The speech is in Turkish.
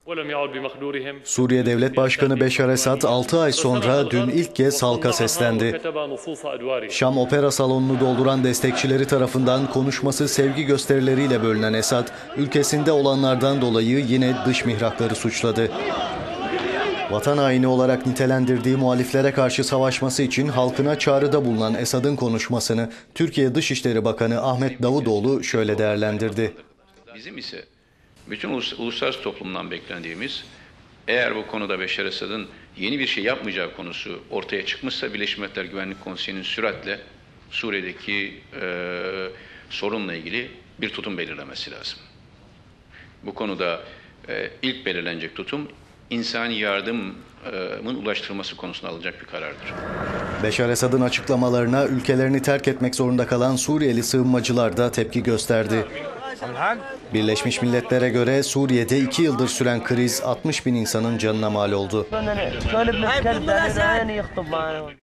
Suriye Devlet Başkanı Beşar Esad 6 ay sonra dün ilk kez halka seslendi. Şam Opera Salonu'nu dolduran destekçileri tarafından konuşması sevgi gösterileriyle bölünen Esad, ülkesinde olanlardan dolayı yine dış mihrakları suçladı. Vatan haini olarak nitelendirdiği muhaliflere karşı savaşması için halkına çağrıda bulunan Esad'ın konuşmasını Türkiye Dışişleri Bakanı Ahmet Davutoğlu şöyle değerlendirdi. Bizim ise bütün uluslararası toplumdan beklendiğimiz, eğer bu konuda Beşar Esad'ın yeni bir şey yapmayacağı konusu ortaya çıkmışsa Birleşmiş Milletler Güvenlik Konseyi'nin süratle Suriye'deki sorunla ilgili bir tutum belirlemesi lazım. Bu konuda ilk belirlenecek tutum insani yardımın ulaştırılması konusunda alınacak bir karardır. Beşar Esad'ın açıklamalarına ülkelerini terk etmek zorunda kalan Suriyeli sığınmacılar da tepki gösterdi. Birleşmiş Milletler'e göre Suriye'de 2 yıldır süren kriz 60.000 insanın canına mal oldu.